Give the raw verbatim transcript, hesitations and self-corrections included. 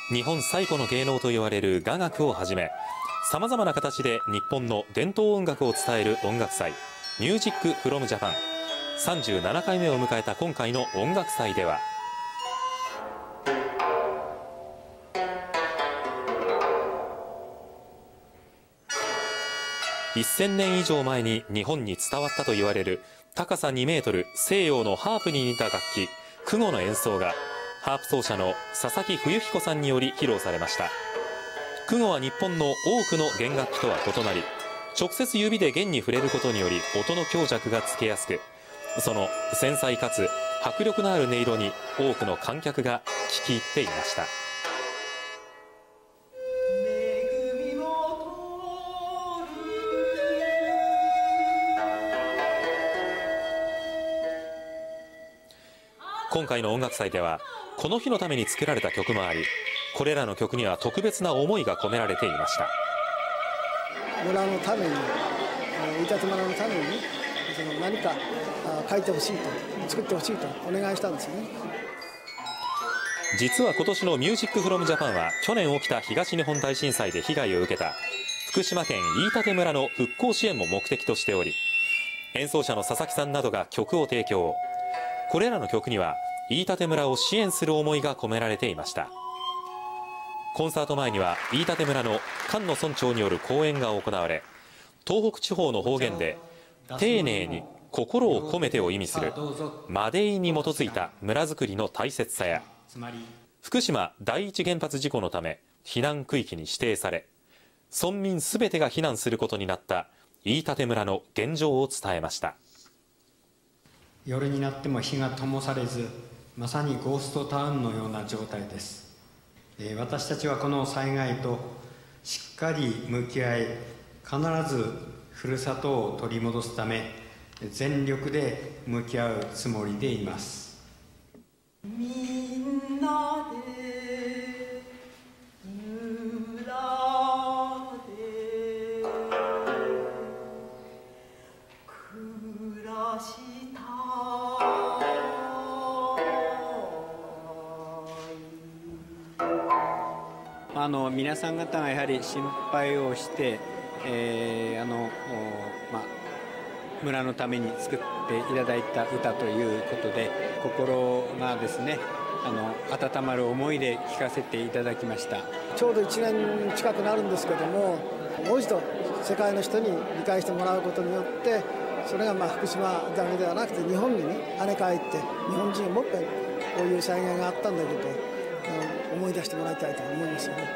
日本最古の芸能と言われる雅楽をはじめ、さまざまな形で日本の伝統音楽を伝える音楽祭ミュージックフロムジャパンさんじゅうななかいめを迎えた今回の音楽祭では、せんねん以上前に日本に伝わったと言われる高さにメートル西洋のハープに似た楽器クゴの演奏がハープ奏者の佐々木冬彦さんにより披露されました。クゴは日本の多くの弦楽器とは異なり、直接指で弦に触れることにより音の強弱がつけやすく、その繊細かつ迫力のある音色に多くの観客が聞き入っていました。今回の音楽祭ではこの日のために作られた曲もあり、これらの曲には特別な思いが込められていました。 村のために、飯舘村のためにその何か書いてほしいと、作ってほしいとお願いしたんですね。 実は今年のミュージックフロムジャパンは去年起きた東日本大震災で被害を受けた福島県飯舘村の復興支援も目的としており、演奏者の佐々木さんなどが曲を提供。これらの曲には飯舘村を支援する思いが込められていました。コンサート前には飯舘村の菅野村長による講演が行われ、東北地方の方言で丁寧に心を込めてを意味するマデイに基づいた村づくりの大切さや、福島第一原発事故のため避難区域に指定され、村民すべてが避難することになった飯舘村の現状を伝えました。 夜になっても火が灯されず、まさにゴーストタウンのような状態です。えー、私たちはこの災害としっかり向き合い、必ずふるさとを取り戻すため全力で向き合うつもりでいます。みんなで村で暮らしたあの皆さん方がやはり心配をして、えーあのまあ、村のために作っていただいた歌ということで、心がですねあの温まる思いで聴かせていただきました。 ちょうどいちねん近くなるんですけども、もう一度世界の人に理解してもらうことによって、それがまあ福島だけではなくて日本にね跳ね返って、日本人をもっぺんこういう災害があったんだけど思い出してもらいたいと思いますよね。